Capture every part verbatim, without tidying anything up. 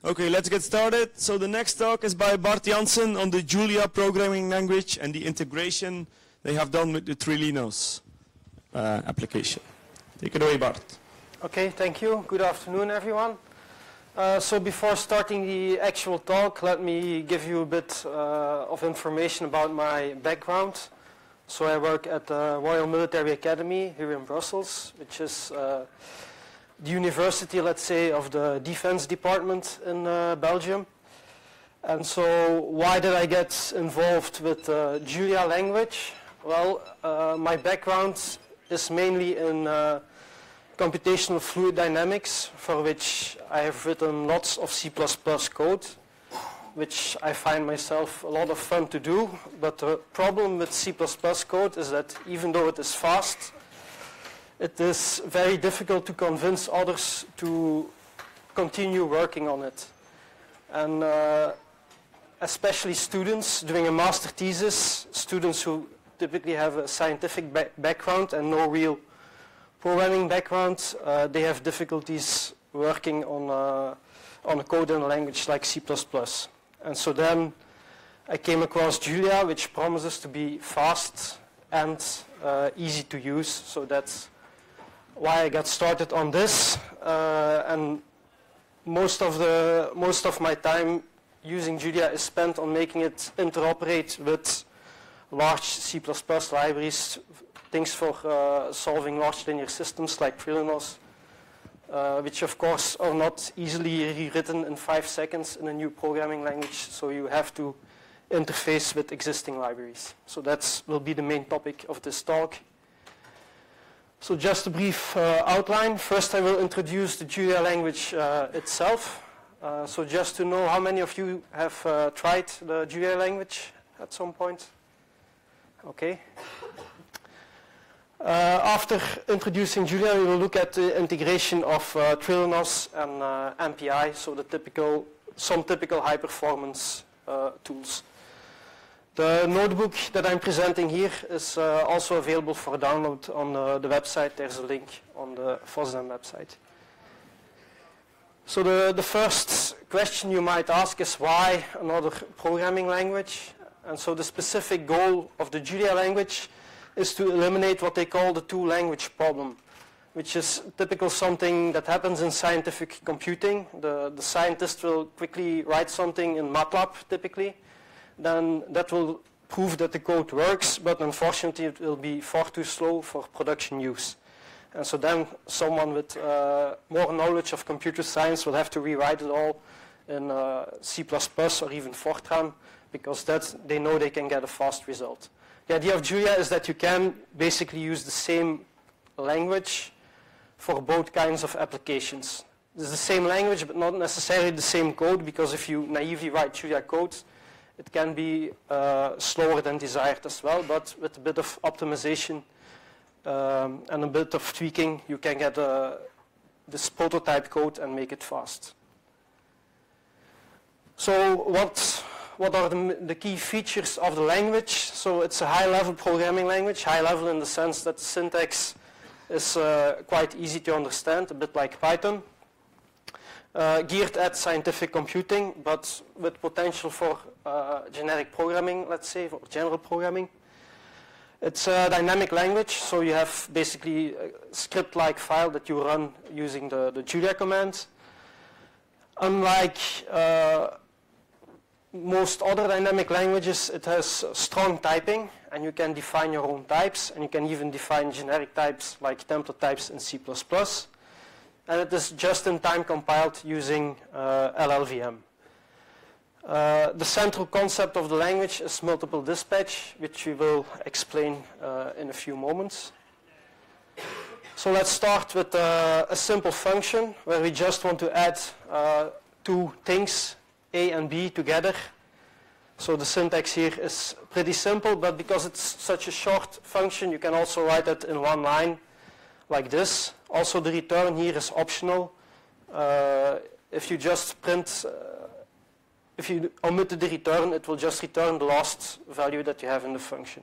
Okay, let's get started. So the next talk is by Bart Janssen on the Julia programming language and the integration they have done with the Trilinos uh, application. Take it away, Bart. Okay, thank you. Good afternoon, everyone. Uh, so before starting the actual talk, let me give you a bit uh, of information about my background. So I work at the Royal Military Academy here in Brussels, which is uh, the university, let's say, of the defense department in uh, Belgium. And so why did I get involved with uh, Julia language? Well, uh, my background is mainly in uh, computational fluid dynamics, for which I have written lots of C plus plus code, which I find myself a lot of fun to do. But the problem with C plus plus code is that even though it is fast, it is very difficult to convince others to continue working on it. And uh, especially students doing a master thesis, students who typically have a scientific ba background and no real programming background, uh, they have difficulties working on, uh, on a code in a language like C plus plus. And so then I came across Julia, which promises to be fast and uh, easy to use. So that's why I got started on this. Uh, and most of, the, most of my time using Julia is spent on making it interoperate with large C plus plus libraries, things for uh, solving large linear systems like Trilinos, uh, which of course are not easily rewritten in five seconds in a new programming language, so you have to interface with existing libraries. So that will be the main topic of this talk. So just a brief uh, outline. First I will introduce the Julia language uh, itself. Uh, so just to know how many of you have uh, tried the Julia language at some point. Okay. Uh, after introducing Julia, we will look at the integration of uh, Trilinos and uh, M P I, so the typical, some typical high-performance uh, tools. The notebook that I'm presenting here is uh, also available for download on uh, the website. There's a link on the FOSDEM website. So the, the first question you might ask is why another programming language? And so the specific goal of the Julia language is to eliminate what they call the two-language problem, which is typical something that happens in scientific computing. The, the scientist will quickly write something in MATLAB, typically. Then that will prove that the code works, but unfortunately it will be far too slow for production use. And so then someone with uh, more knowledge of computer science will have to rewrite it all in uh, C plus plus or even Fortran, because that's, they know they can get a fast result. The idea of Julia is that you can basically use the same language for both kinds of applications. It's the same language, but not necessarily the same code, because if you naively write Julia code, it can be uh, slower than desired as well, but with a bit of optimization um, and a bit of tweaking, you can get uh, this prototype code and make it fast. So what What are the, the key features of the language? So it's a high-level programming language, high-level in the sense that the syntax is uh, quite easy to understand, a bit like Python. Uh, geared at scientific computing, but with potential for uh, generic programming, let's say, for general programming. It's a dynamic language, so you have basically a script-like file that you run using the, the Julia command. Unlike uh, most other dynamic languages, it has strong typing, and you can define your own types, and you can even define generic types like template types in C plus plus. And it is just-in-time compiled using uh, L L V M. Uh, the central concept of the language is multiple dispatch, which we will explain uh, in a few moments. So let's start with uh, a simple function where we just want to add uh, two things, A and B, together. So the syntax here is pretty simple, but because it's such a short function, you can also write it in one line like this. Also, the return here is optional. Uh, if you just print, uh, if you omit the return, it will just return the last value that you have in the function.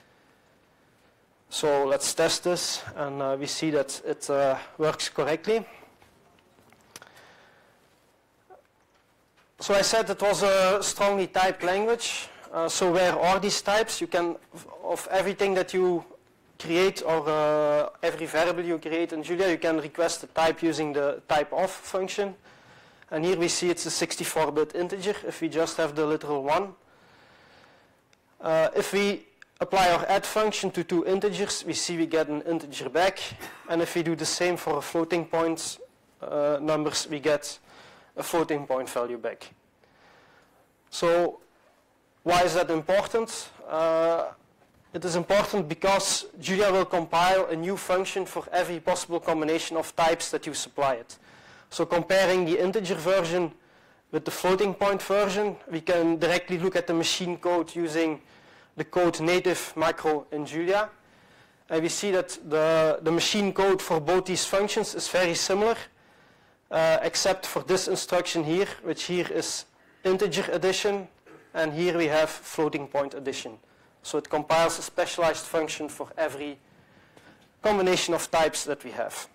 So let's test this, and uh, we see that it uh, works correctly. So I said it was a strongly typed language. Uh, so where are these types? You can, of everything that you create, or uh, every variable you create in Julia, you can request a type using the typeof function. And here we see it's a sixty-four bit integer if we just have the literal one. Uh, if we apply our add function to two integers, we see we get an integer back. And if we do the same for a floating point uh, numbers, we get a floating point value back. So why is that important? Uh, it is important because Julia will compile a new function for every possible combination of types that you supply it. So comparing the integer version with the floating point version, we can directly look at the machine code using the code native macro in Julia. And we see that the, the machine code for both these functions is very similar, uh, except for this instruction here, which here is integer addition, and here we have floating point addition. So it compiles a specialized function for every combination of types that we have.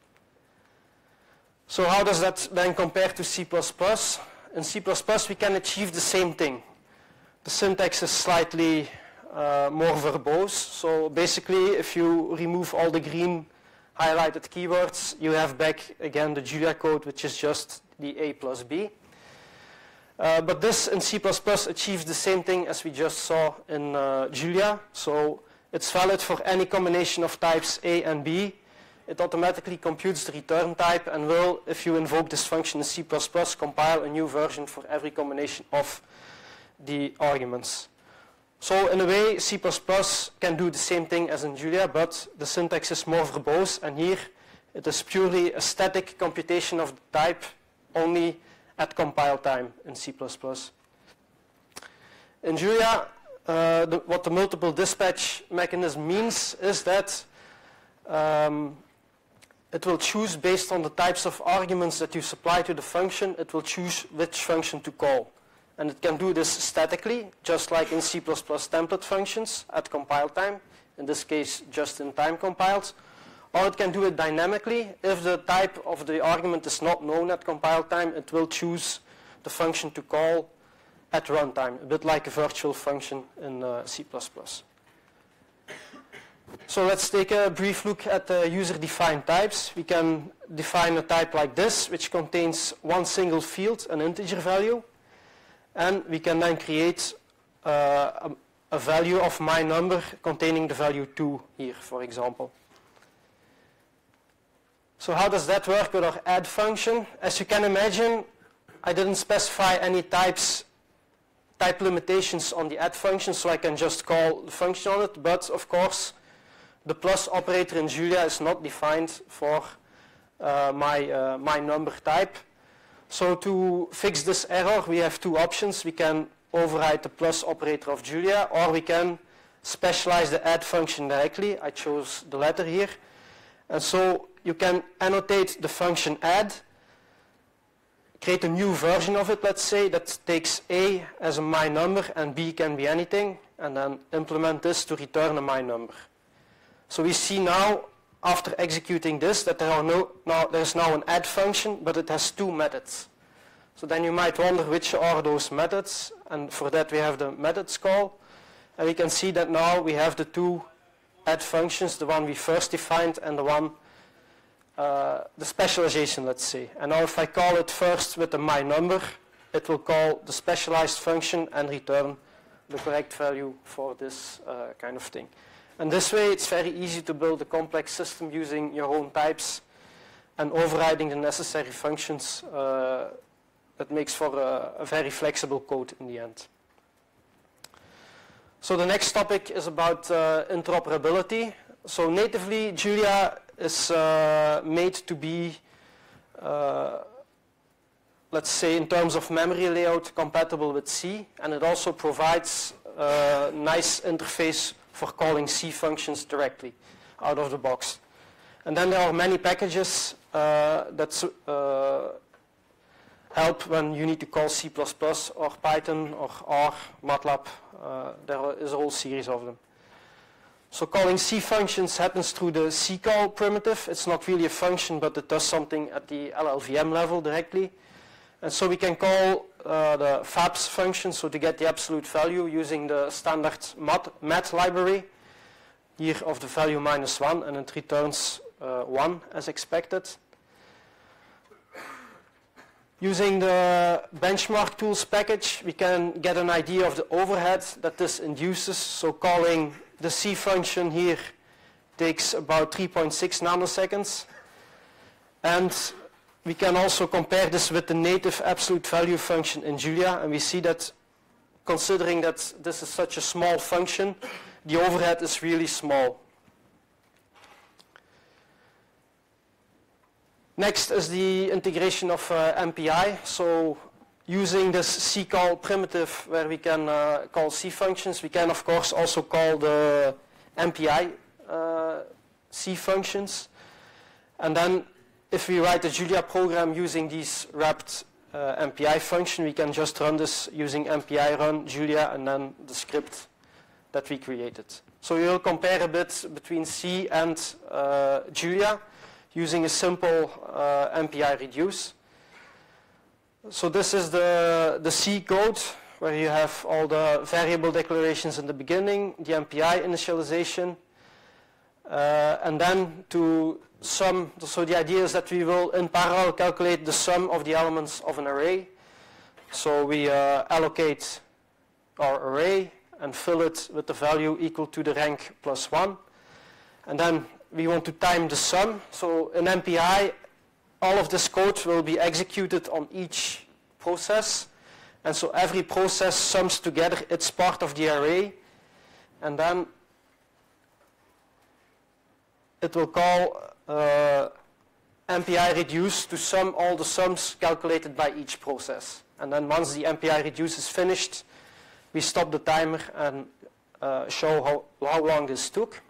So how does that then compare to C plus plus? In C plus plus we can achieve the same thing. The syntax is slightly uh, more verbose. So basically if you remove all the green highlighted keywords, you have back again the Julia code, which is just the A plus B. Uh, but this in C plus plus achieves the same thing as we just saw in uh, Julia. So it's valid for any combination of types A and B. It automatically computes the return type and will, if you invoke this function in C plus plus, compile a new version for every combination of the arguments. So in a way, C plus plus can do the same thing as in Julia, but the syntax is more verbose, and here it is purely a static computation of the type only at compile time in C plus plus. In Julia, uh, the, what the multiple dispatch mechanism means is that um, it will choose based on the types of arguments that you supply to the function, it will choose which function to call. And it can do this statically, just like in C plus plus template functions at compile time, in this case just in time compiled. Or it can do it dynamically. If the type of the argument is not known at compile time, it will choose the function to call at runtime, a bit like a virtual function in uh, C plus plus. So let's take a brief look at the user-defined types. We can define a type like this, which contains one single field, an integer value. And we can then create uh, a, a value of my number containing the value two here, for example. So how does that work with our add function? As you can imagine, I didn't specify any types, type limitations on the add function, so I can just call the function on it. But of course, the plus operator in Julia is not defined for uh, my, uh, my number type. So to fix this error, we have two options. We can override the plus operator of Julia, or we can specialize the add function directly. I chose the latter here. And so you can annotate the function add, create a new version of it, let's say, that takes A as a my number and B can be anything, and then implement this to return a my number. So we see now, after executing this, that there are no, now, there's now an add function, but it has two methods. So then you might wonder which are those methods, and for that we have the methods call. And we can see that now we have the two add functions, the one we first defined and the one, uh, the specialization, let's say. And now if I call it first with the my number, it will call the specialized function and return the correct value for this uh, kind of thing. And this way it's very easy to build a complex system using your own types and overriding the necessary functions. Uh, that makes for a, a very flexible code in the end. So the next topic is about uh, interoperability. So natively Julia is uh, made to be, uh, let's say in terms of memory layout, compatible with C, and it also provides a nice interface for calling C functions directly out of the box. And then there are many packages uh, that uh, help when you need to call C plus plus or Python or R, MATLAB. Uh, there is a whole series of them. So calling C functions happens through the ccall primitive. It's not really a function, but it does something at the L L V M level directly. And so we can call uh, the fabs function, so to get the absolute value using the standard mat library, here of the value minus one, and it returns uh, one as expected. Using the benchmark tools package, we can get an idea of the overhead that this induces. So calling the C function here takes about three point six nanoseconds. And we can also compare this with the native absolute value function in Julia, and we see that considering that this is such a small function, the overhead is really small. Next is the integration of uh, M P I. So using this ccall primitive where we can uh, call C functions, we can of course also call the M P I uh, C functions. And then if we write a Julia program using these wrapped uh, M P I function, we can just run this using M P I run Julia and then the script that we created. So we will compare a bit between C and uh, Julia using a simple uh, M P I reduce. So this is the, the C code where you have all the variable declarations in the beginning, the M P I initialization, uh, and then to sum, so the idea is that we will in parallel calculate the sum of the elements of an array. So we uh, allocate our array and fill it with the value equal to the rank plus one. And then we want to time the sum. So in M P I, all of this code will be executed on each process. And so every process sums together its part of the array. And then it will call uh, M P I reduce to sum all the sums calculated by each process. And then once the M P I reduce is finished, we stop the timer and uh, show how, how long this took.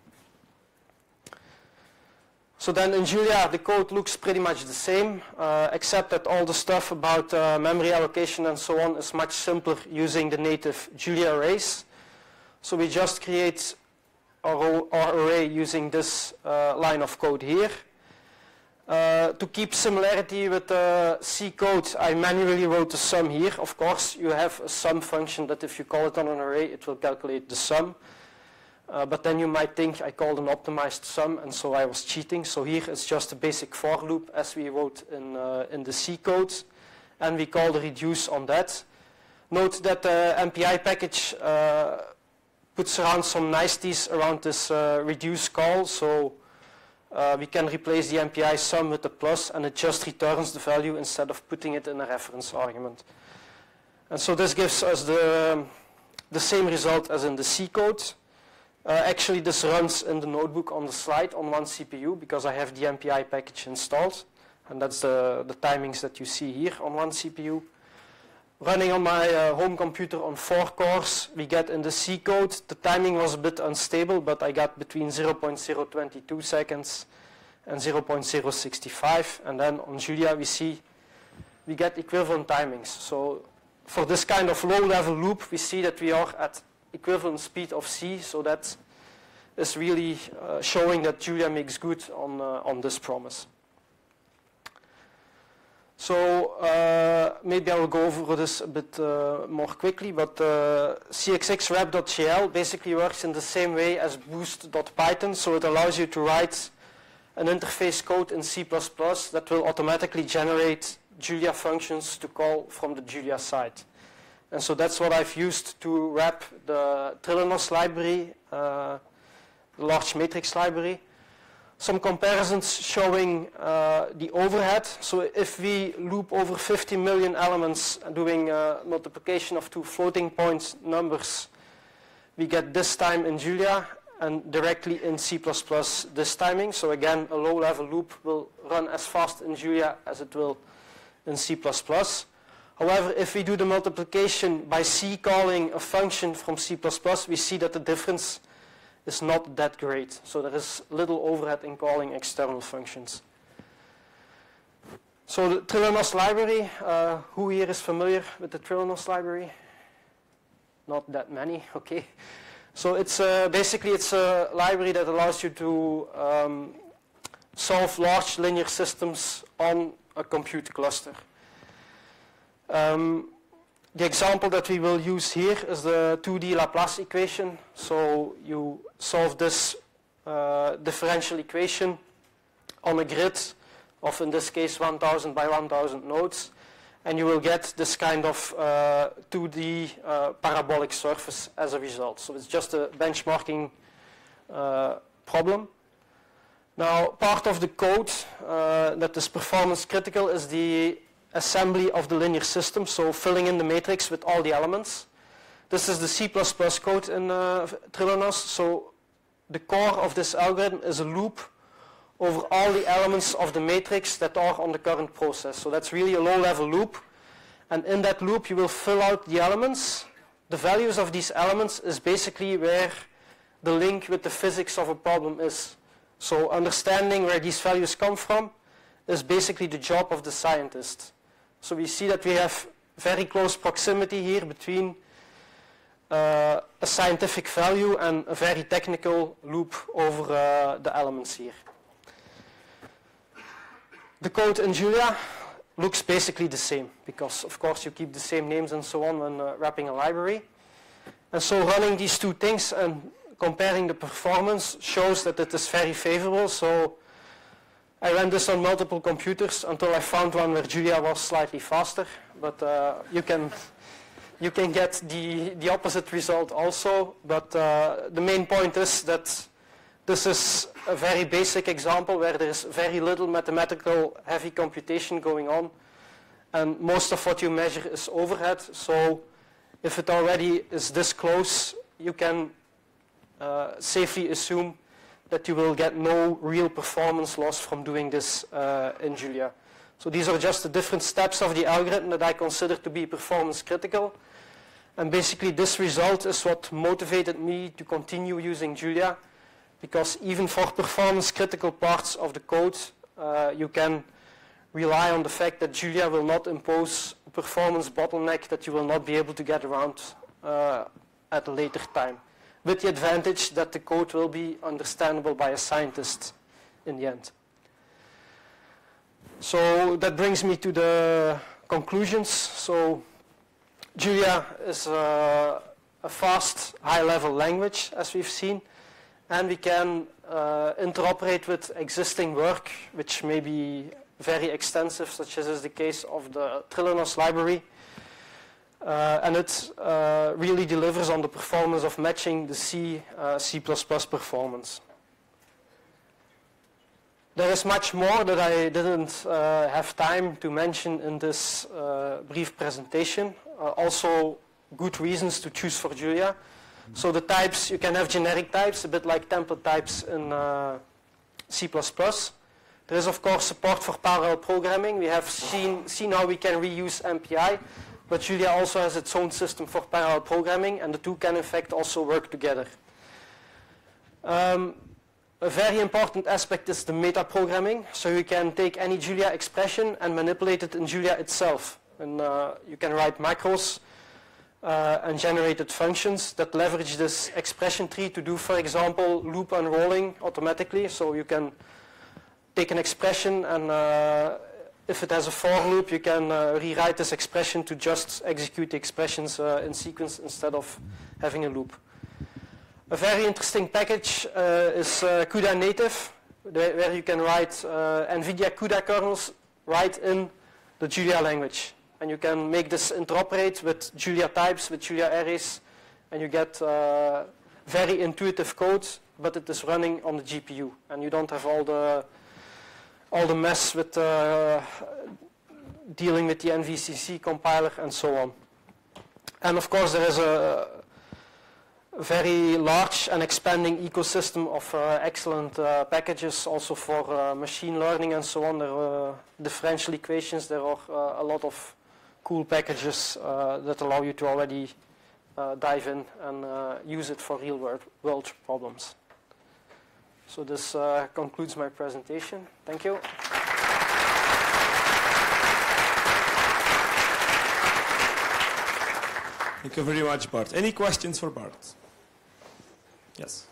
So then in Julia, the code looks pretty much the same, uh, except that all the stuff about uh, memory allocation and so on is much simpler using the native Julia arrays. So we just create our, our array using this uh, line of code here. Uh, to keep similarity with the C code, I manually wrote the sum here. Of course, you have a sum function that if you call it on an array, it will calculate the sum. Uh, but then you might think I called an optimized sum, and so I was cheating. So here it's just a basic for loop as we wrote in, uh, in the C code, and we call the reduce on that. Note that the M P I package uh, puts around some niceties around this uh, reduce call. So uh, we can replace the M P I sum with the plus, and it just returns the value instead of putting it in a reference argument. And so this gives us the, the same result as in the C code. Uh, actually, this runs in the notebook on the slide on one C P U because I have the M P I package installed. And that's the, the timings that you see here on one C P U. Running on my uh, home computer on four cores, we get in the C code. The timing was a bit unstable, but I got between zero point zero two two seconds and zero point zero six five. And then on Julia, we see we get equivalent timings. So for this kind of low-level loop, we see that we are at equivalent speed of C, so that is really uh, showing that Julia makes good on, uh, on this promise. So uh, maybe I will go over this a bit uh, more quickly, but uh, C X X wrap dot J L basically works in the same way as boost dot Python, so it allows you to write an interface code in C plus plus that will automatically generate Julia functions to call from the Julia side. And so that's what I've used to wrap the Trilinos library, uh, the large matrix library. Some comparisons showing uh, the overhead. So if we loop over fifty million elements doing uh, multiplication of two floating point numbers, we get this time in Julia and directly in C plus plus this timing. So again, a low-level loop will run as fast in Julia as it will in C plus plus. However, if we do the multiplication by C calling a function from C plus plus, we see that the difference is not that great. So there is little overhead in calling external functions. So the Trilinos library, uh, who here is familiar with the Trilinos library? Not that many, okay. So it's uh, basically it's a library that allows you to um, solve large linear systems on a compute cluster. Um, the example that we will use here is the two D Laplace equation. So you solve this uh, differential equation on a grid of, in this case, one thousand by one thousand nodes, and you will get this kind of uh, two D uh, parabolic surface as a result. So it's just a benchmarking uh, problem. Now, part of the code uh, that is performance critical is the assembly of the linear system, so filling in the matrix with all the elements. This is the C plus plus code in uh, Trilonos. So the core of this algorithm is a loop over all the elements of the matrix that are on the current process. So that's really a low-level loop. And in that loop, you will fill out the elements. The values of these elements is basically where the link with the physics of a problem is. So understanding where these values come from is basically the job of the scientist. So we see that we have very close proximity here between uh, a scientific value and a very technical loop over uh, the elements here. The code in Julia looks basically the same because, of course, you keep the same names and so on when uh, wrapping a library. And so running these two things and comparing the performance shows that it is very favorable. So I ran this on multiple computers until I found one where Julia was slightly faster. But uh, you can you can get the, the opposite result also. But uh, the main point is that this is a very basic example where there is very little mathematical heavy computation going on. And most of what you measure is overhead. So if it already is this close, you can uh, safely assume that you will get no real performance loss from doing this uh, in Julia. So these are just the different steps of the algorithm that I consider to be performance critical. And basically this result is what motivated me to continue using Julia, because even for performance critical parts of the code, uh, you can rely on the fact that Julia will not impose a performance bottleneck that you will not be able to get around uh, at a later time, with the advantage that the code will be understandable by a scientist in the end. So that brings me to the conclusions. So Julia is a, a fast, high-level language, as we've seen, and we can uh, interoperate with existing work, which may be very extensive, such as is the case of the Trilonos library. Uh, and it uh, really delivers on the performance of matching the C, uh, C plus plus performance. There is much more that I didn't uh, have time to mention in this uh, brief presentation. Uh, also, good reasons to choose for Julia. So the types, you can have generic types, a bit like template types in uh, C plus plus. There is, of course, support for parallel programming. We have seen, seen how we can reuse M P I, but Julia also has its own system for parallel programming, and the two can, in fact, also work together. Um, a very important aspect is the metaprogramming. So you can take any Julia expression and manipulate it in Julia itself. And uh, you can write macros Uh, and generated functions that leverage this expression tree to do, for example, loop unrolling automatically. So you can take an expression and uh, if it has a for loop, you can uh, rewrite this expression to just execute the expressions uh, in sequence instead of having a loop. A very interesting package uh, is uh, CUDA native, where you can write uh, NVIDIA CUDA kernels right in the Julia language. And you can make this interoperate with Julia types, with Julia arrays, and you get uh, very intuitive code, but it is running on the G P U, and you don't have all the all the mess with uh, dealing with the N V C C compiler and so on. And of course, there is a very large and expanding ecosystem of uh, excellent uh, packages, also for uh, machine learning and so on. There are uh, differential equations. There are uh, a lot of cool packages uh, that allow you to already uh, dive in and uh, use it for real world, world problems. So this uh, concludes my presentation. Thank you. Thank you very much, Bart. Any questions for Bart? Yes.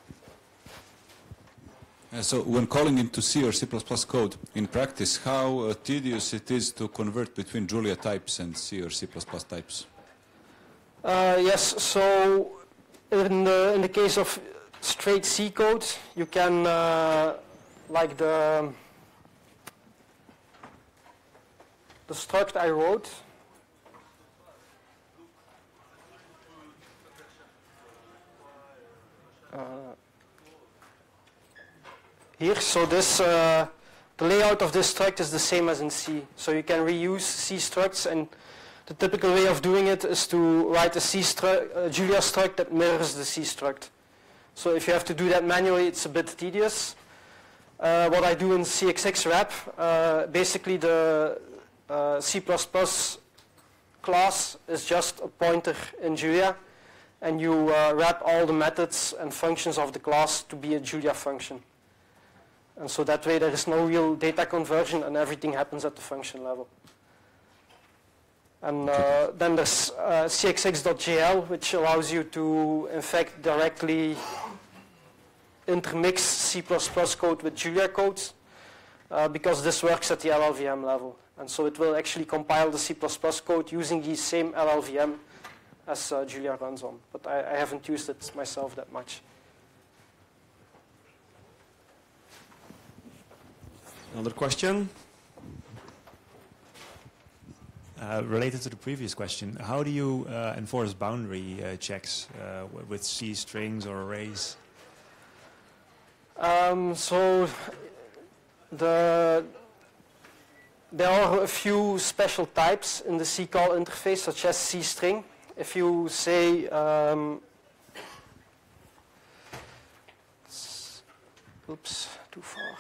Uh, so when calling into C or C plus plus code, in practice, how uh, tedious it is to convert between Julia types and C or C plus plus types? Uh, yes, so in the, in the case of straight C code, you can, uh, like the, the struct I wrote, uh, here, so this, uh, the layout of this struct is the same as in C. So you can reuse C structs, and the typical way of doing it is to write a C struct, a Julia struct that mirrors the C struct. So if you have to do that manually, it's a bit tedious. Uh, what I do in C X X wrap, uh, basically the uh, C plus plus class is just a pointer in Julia, and you uh, wrap all the methods and functions of the class to be a Julia function. And so that way there is no real data conversion and everything happens at the function level. And uh, then there's uh, C X X dot J L, which allows you to, in fact, directly intermix C plus plus code with Julia code, uh, because this works at the L L V M level. And so it will actually compile the C plus plus code using the same L L V M as uh, Julia runs on. But I, I haven't used it myself that much. Another question? Uh, related to the previous question, how do you uh, enforce boundary uh, checks uh, with C strings or arrays? Um, so the, there are a few special types in the C call interface, such as C string. If you say, um, oops, too far.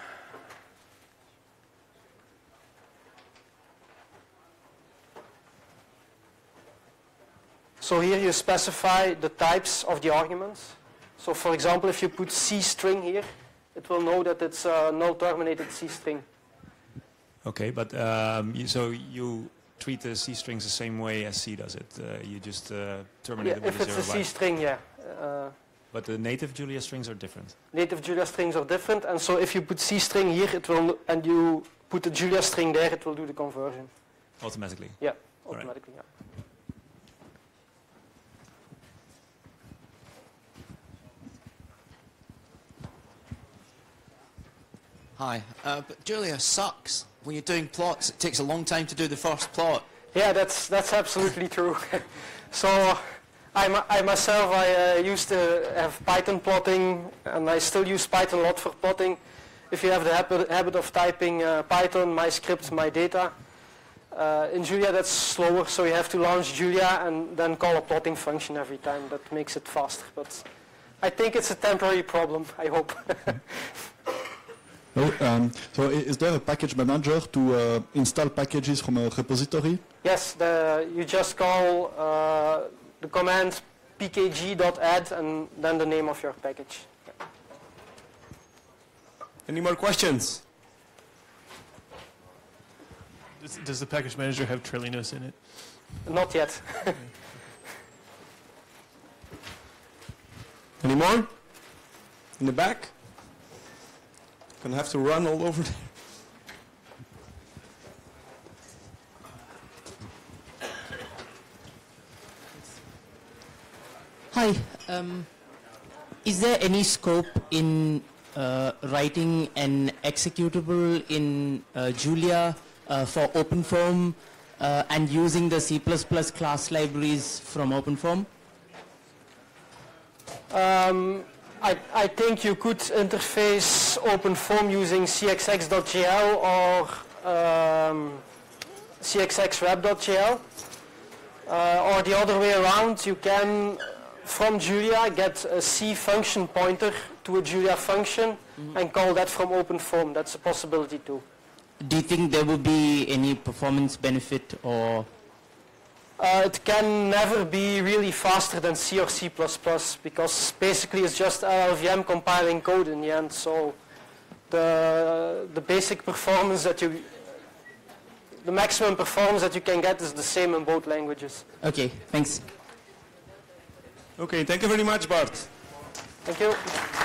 So here you specify the types of the arguments. So for example, if you put C string here, it will know that it's a null terminated C string. Okay, but um, you, so you treat the C strings the same way as C does it. Uh, you just uh, terminate Yeah, it with if a it's zero a C byte. string, yeah. Uh, But the native Julia strings are different. native Julia strings are different, and so if you put C string here, it will, and you put the Julia string there, it will do the conversion. Automatically. Yeah, All right. automatically. Yeah. Hi, uh, but Julia sucks. When you're doing plots, it takes a long time to do the first plot. Yeah, that's that's absolutely true. So, I, I myself, I uh, used to have Python plotting, and I still use Python a lot for plotting. If you have the habit, habit of typing uh, Python, my script, my data, uh, in Julia that's slower, so you have to launch Julia and then call a plotting function every time. That makes it faster, but I think it's a temporary problem, I hope. Oh, um, so i- is there a package manager to uh, install packages from a repository? Yes, the, you just call uh, the command pkg.add and then the name of your package. Any more questions? Does, does the package manager have Trilinos in it? Not yet. Any more? In the back? Gonna have to run all over there. Hi. Um, is there any scope in uh, writing an executable in uh, Julia uh, for OpenFOAM uh, and using the C plus plus class libraries from OpenFOAM? Um, I, I think you could interface OpenFOAM using C X X dot J L or um, C X X wrap dot J L. Uh, or the other way around, you can, from Julia, get a C function pointer to a Julia function mm-hmm. and call that from OpenFOAM. That's a possibility too. Do you think there will be any performance benefit or? Uh, it can never be really faster than C or C plus plus because basically it's just L L V M compiling code in the end. So the, the basic performance that you, the maximum performance that you can get is the same in both languages. Okay, thanks. Okay, thank you very much, Bart. Thank you.